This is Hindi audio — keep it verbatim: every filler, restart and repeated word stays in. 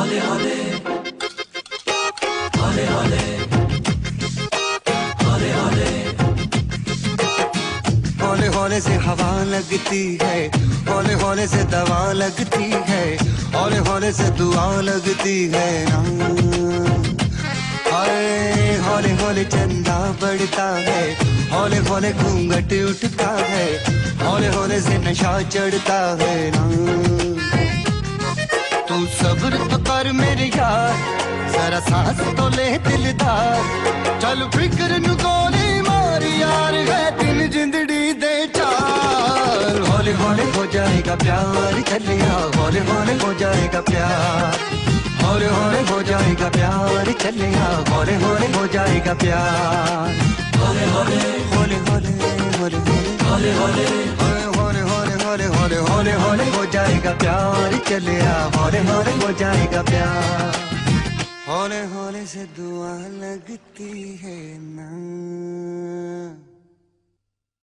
हौले हौले हौले हौले हौले हौले हौले हौले से हवा लगती है, हौले हौले से दवा लगती है, हौले हौले से दुआ लगती है ना। हाय हौले हौले चंदा बढ़ता है, हौले हौले घूंघट उठता है, हौले हौले से नशा चढ़ता है ना। तू सब्र तो कर मेरे यार, जरा सांस तो ले दिलदार, चल फिक्र नु गोली मार यार, है दिन जिंदड़ी दे चार। हौले हौले हो जाएगा प्यार, चलिया हौले हौले हो जाएगा प्यार, हौले हौले हो जाएगा प्यार, चलिया हौले हौले हो जाएगा प्यार। हौले हौले हौले हौले हौले हौले हौले हौले हौले हौले हौले हौले हौले हो जाएगा प्यार, चलिया हौले हौले हो जाएगा प्यार। हौले हौले से दुआ लगती है ना।